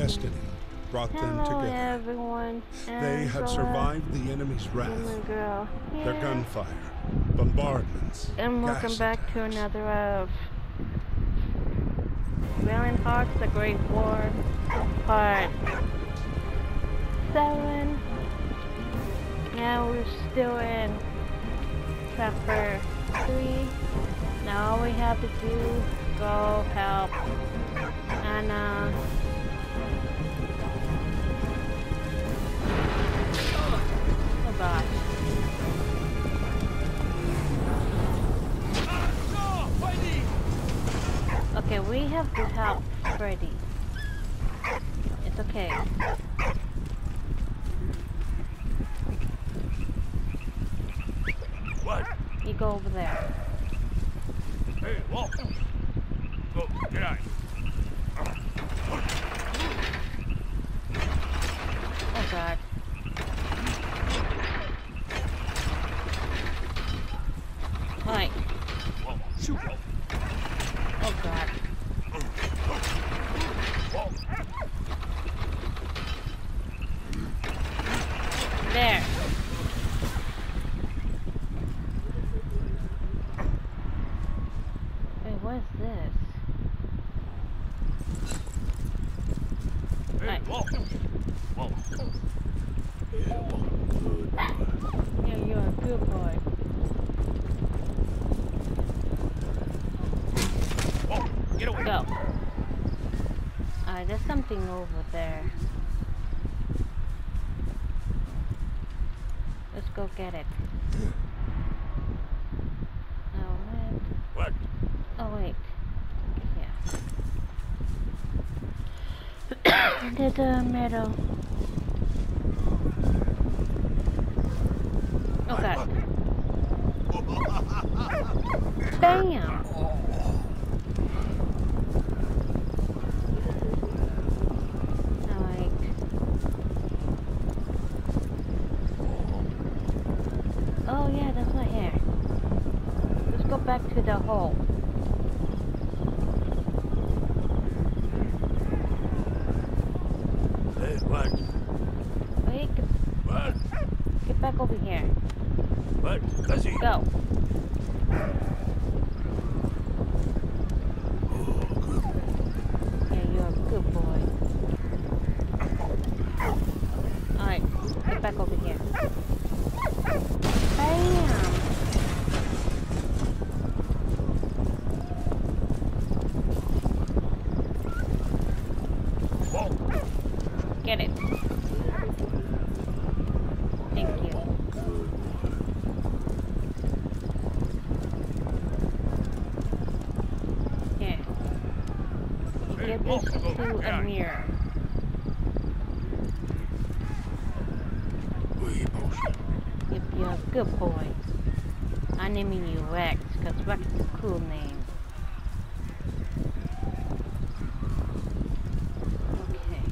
destiny brought them Hello together. everyone. They had survived the enemy's wrath, Girl. their gunfire, bombardments, And welcome gas back to attacks. another of Valiant Hearts: The Great War, Part 7. Now we're still in Chapter 3. Now all we have to do is go help Anna. Oh gosh. Okay, we have to help Freddy. It's okay. What? You go over there. Hey, walk. Go, get out. Oh god. Hi. Shoot. Oh god. There. Wait, what is this? Hey, Right. walk. Walk. Yeah, walk. Good. Yeah, you're a good boy. Walk. Get away. Go. There's something over there. Let's go get it. Oh, wait. What? Oh, wait. Yeah. There's a meadow. Oh, God. Bam! Alright. Oh yeah, that's my hair. Let's go back to the hole. Hey, what? Wait, What? get back over here. What? Cuzzy. Go. Oh, good. Yeah, you're a good boy. Alright, get back over here. Bam! Walk. Get it. Thank you. Here. You Hey, give walk. this Go. to Get out. Amir. We motion. Yep, you're a good boy. I'm naming you Rex, because Rex is a cool name. Okay.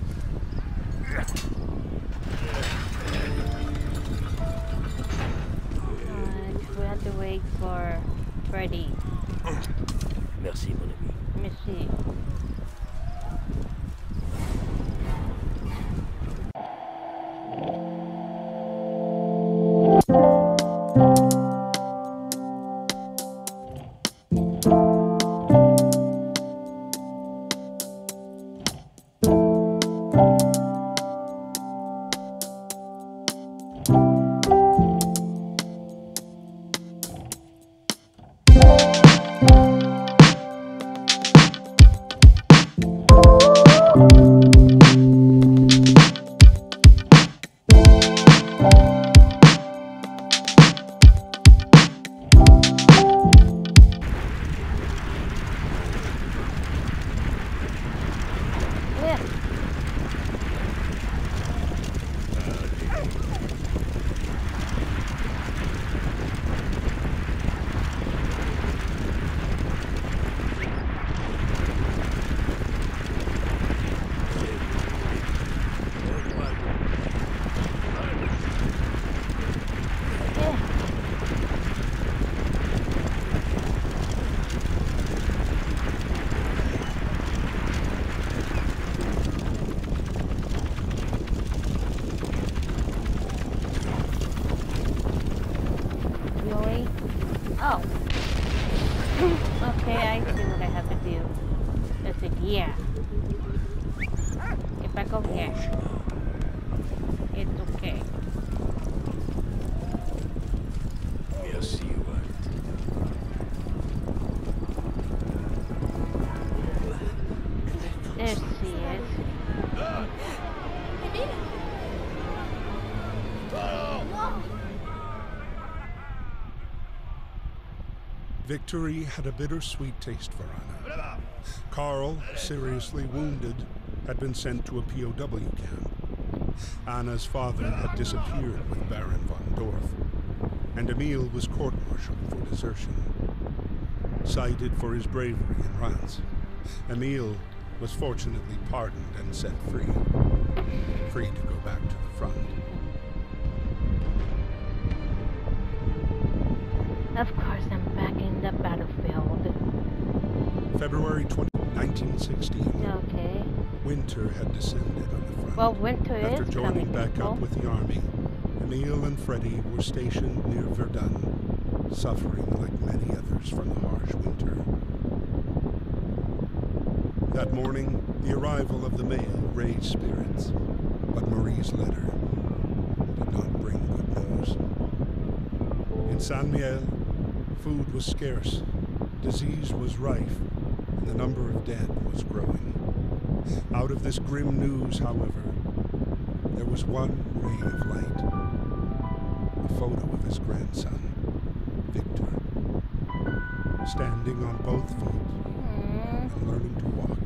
We have to wait for Freddy. Merci, mon ami. Let me see. Yeah. Get back over here. It's okay. Merci, Walt. There she is. Victory had a bittersweet taste for Anna. Carl, seriously wounded, had been sent to a POW camp. Anna's father had disappeared with Baron von Dorf, and Emil was court-martialed for desertion. Cited for his bravery in Reims, Emil was fortunately pardoned and set free. Free to go back to the front. Of course, I'm back in the battlefield. February 20, 1916. Okay. Winter had descended on the front. Well, winter After is joining coming. back people. up with the army, Emil and Freddy were stationed near Verdun, suffering like many others from the harsh winter. That morning, the arrival of the mail raised spirits, but Marie's letter did not bring good news. In Saint-Miel, food was scarce, disease was rife, and the number of dead was growing. Out of this grim news, however, there was one ray of light. A photo of his grandson, Victor, standing on both feet and learning to walk.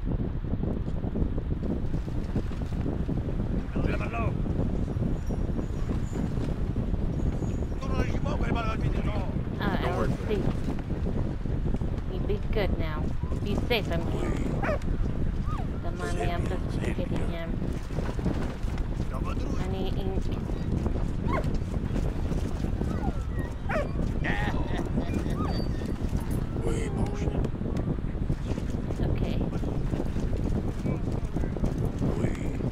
I will see. You be good now. Be safe, I mean. Don't mind me, I'm just getting him. I need ink. Oui, mon chien. Okay. Oui.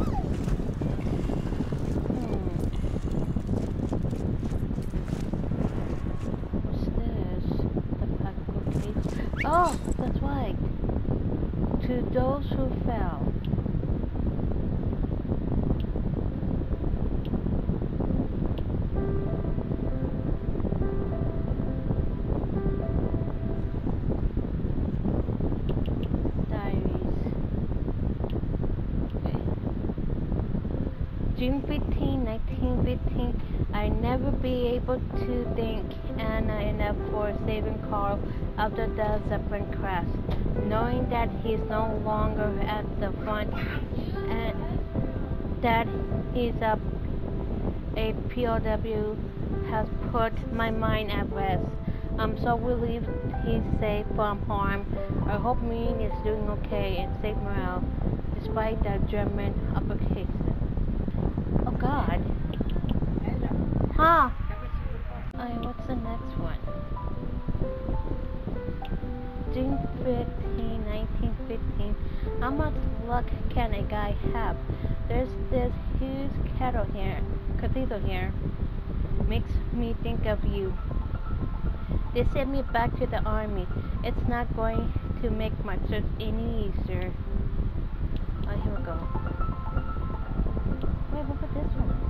What's this? The Paco case. Oh, that's right. To those who fell. June 15, 1915, I never be able to thank Anna enough for saving Carl after the Zeppelin crash. Knowing that he's no longer at the front and that he's a POW has put my mind at rest. I'm so relieved he's safe from harm. I hope Mean is doing okay and safe morale despite the German uppercase. Oh God. Huh. Alright, what's the next one? June 15, 1915. How much luck can a guy have? There's this huge cathedral here. Makes me think of you. They sent me back to the army. It's not going to make my search any easier. Oh, here we go. Wait, what about this one?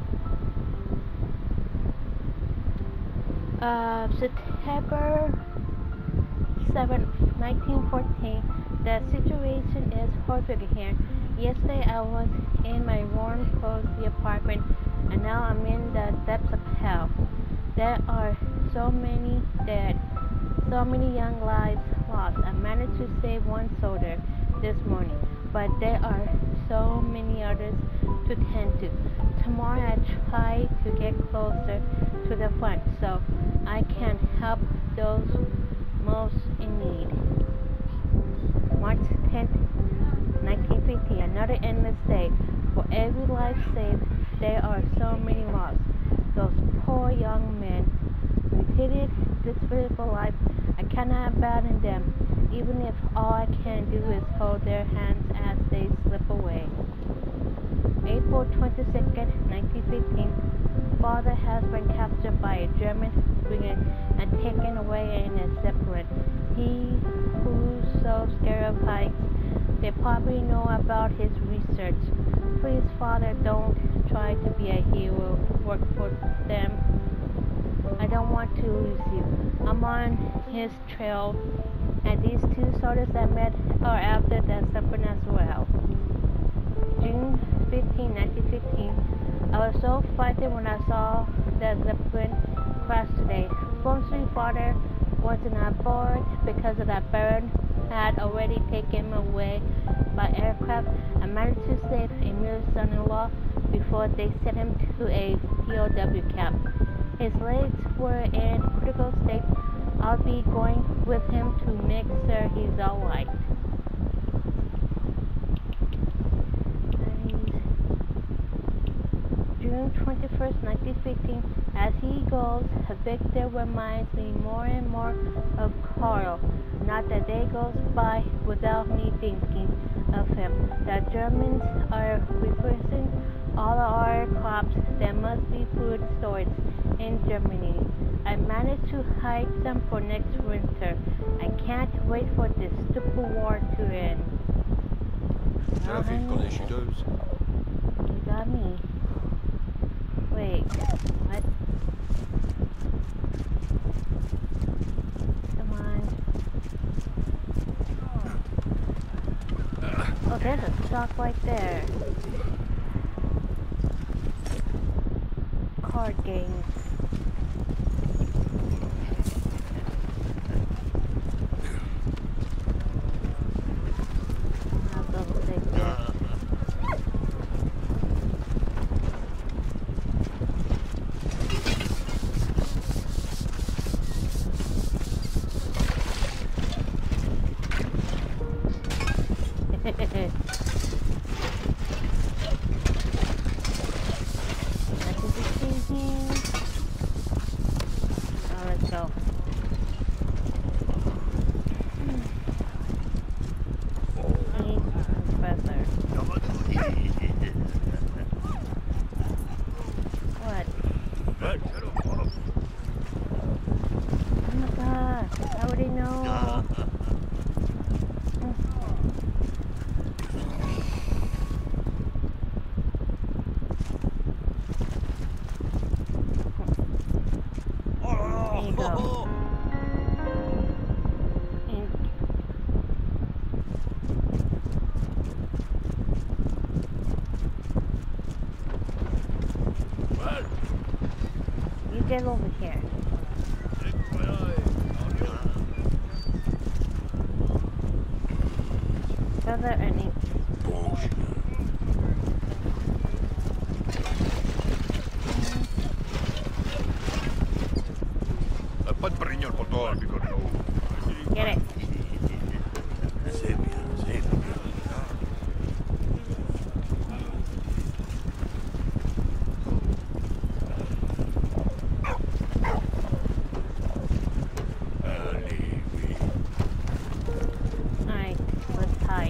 September 7th, 1914. The situation is horrific here. Yesterday I was in my warm, cozy apartment, and now I'm in the depths of hell. There are so many dead, so many young lives lost. I managed to save one soldier this morning, but there are so many others to tend to. Tomorrow I try to get closer to the front so I can help those most in need. March 10th, 1950, another endless day. For every life saved, there are so many lost. Those poor young men, repeated this physical life, I cannot abandon them, even if all I can do is hold their hands as they slip away. April 22nd, 1915, father has been captured by a German brigand and taken away in a Zeppelin. He who's so scared of heights They probably know about his research. Please, Father, don't try to be a hero. Work for them. I don't want to lose you. I'm on his trail, and these two soldiers I met are after that Zeppelin as well. June 15, 1915. I was so frightened when I saw that Zeppelin crash today. Fortunately, Father wasn't on board because of that bird had already taken him away by aircraft. I managed to save Emil's son-in-law before they sent him to a POW camp. His legs were in critical state. I'll be going with him to make sure he's alright. June 21st, 1915. As he goes, Victor reminds me more and more of Carl. Not a day goes by without me thinking of him. The Germans are repressing all our crops. There must be food storage in Germany. I managed to hide some for next winter. I can't wait for this stupid war to end. Traffic collision does. You got me. Wait, what? Come on. Oh, there's a stock right there. Card games. I'll double take this. Let's go. Professor. What? Oh my god, I already know. There you go. Ink. You get over here. Feather and ink. Get it. Alright, let's hide.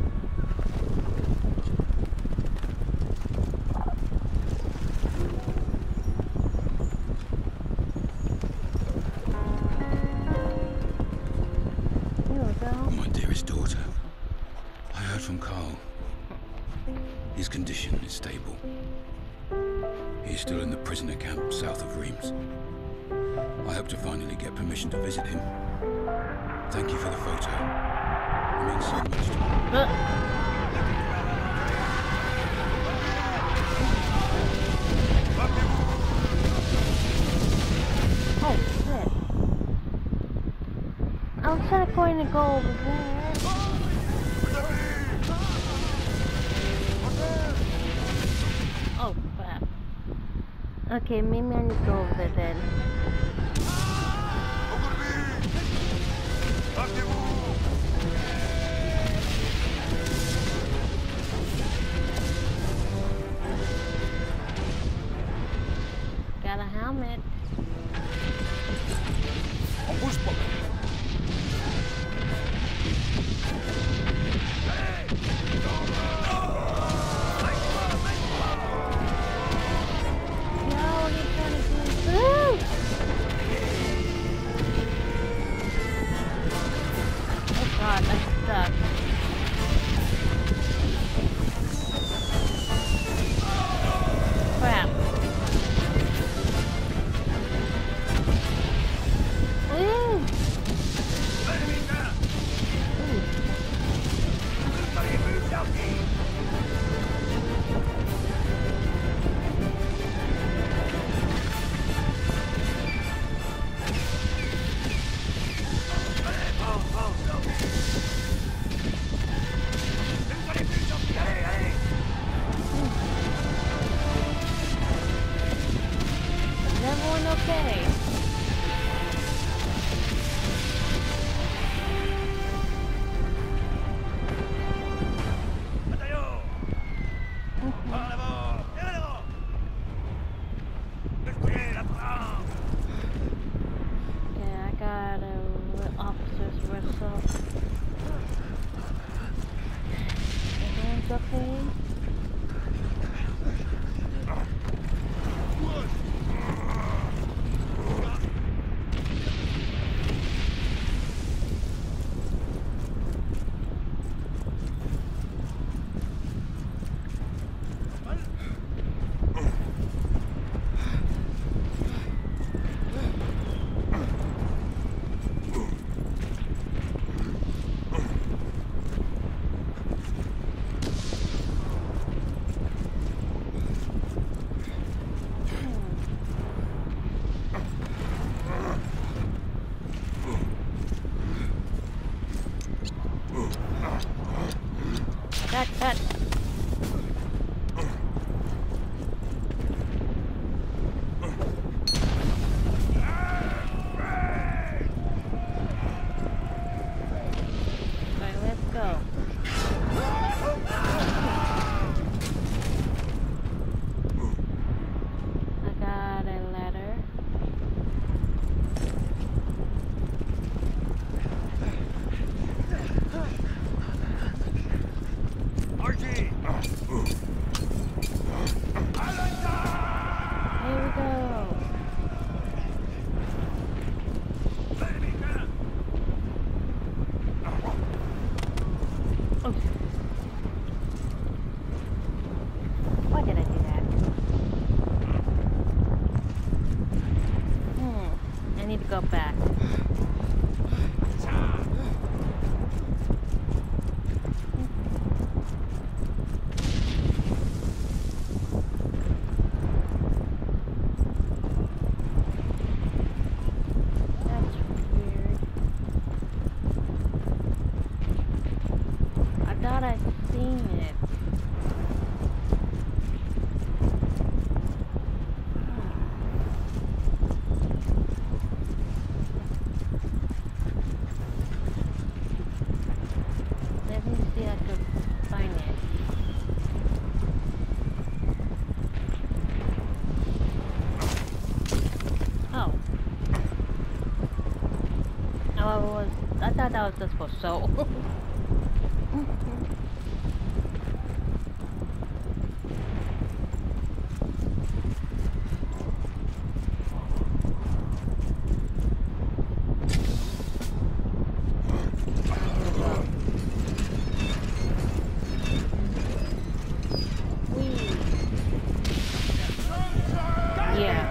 Here we go. My dearest daughter, I heard from Carl. His condition is stable. He is still in the prisoner camp south of Reims. I hope to finally get permission to visit him. Thank you for the photo. It means so much to me. Oh, shit. I was trying to go over there. Oh, crap. Okay, maybe I need to go over there then. Got a helmet. God, I'm stuck. doing okay. Yeah, I got a officer's whistle. Everyone's okay? Cut. Alright, let's go. I got a letter. Archie! Here we go. Oh. Why did I do that? I need to go back. That's weird. I thought I'd seen it. Let me see if I can find it. Oh. I thought that was just for show. Yeah.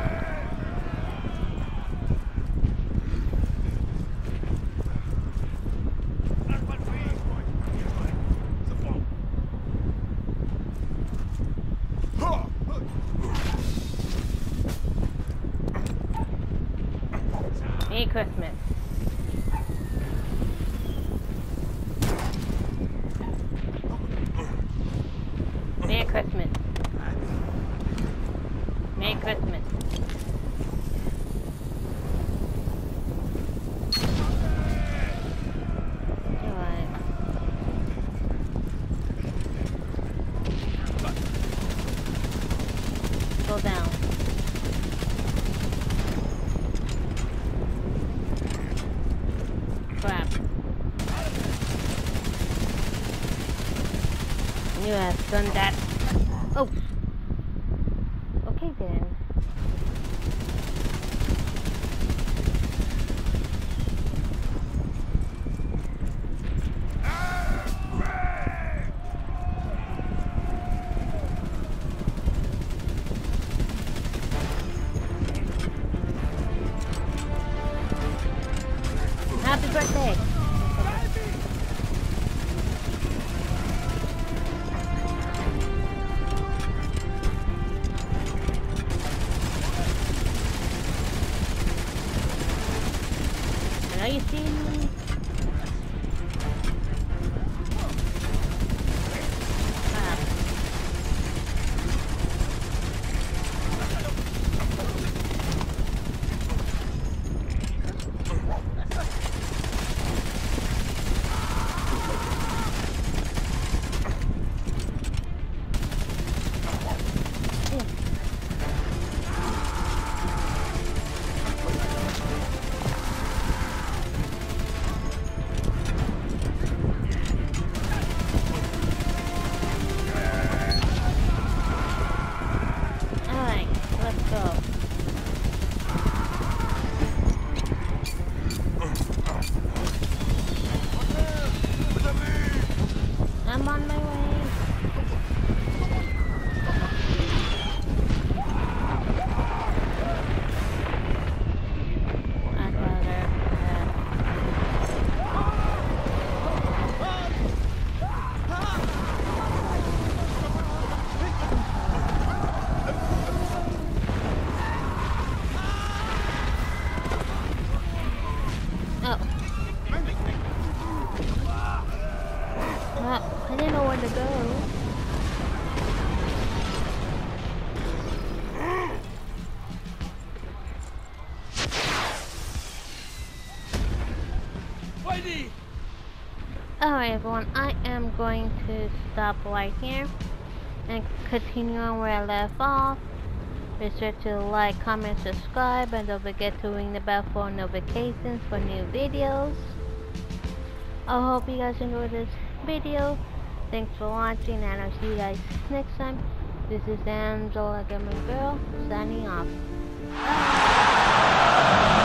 Merry Christmas. Merry Christmas. Merry Christmas. Alright. Go down. Crap. You have done that. Oh. Okay then. Happy birthday. I know you see me. Ah. Alright everyone, I am going to stop right here and continue on where I left off. Be sure to like, comment, subscribe, and don't forget to ring the bell for notifications for new videos. I hope you guys enjoyed this video. Thanks for watching, and I'll see you guys next time. This is Angela Gamer Girl signing off. Bye.